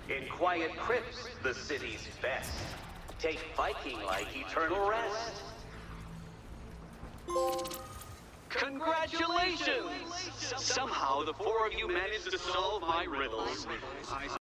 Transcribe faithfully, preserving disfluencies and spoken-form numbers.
In quiet crypts, the city's best. Take Viking-like eternal rest. Congratulations! Somehow the four of you managed to solve my riddles.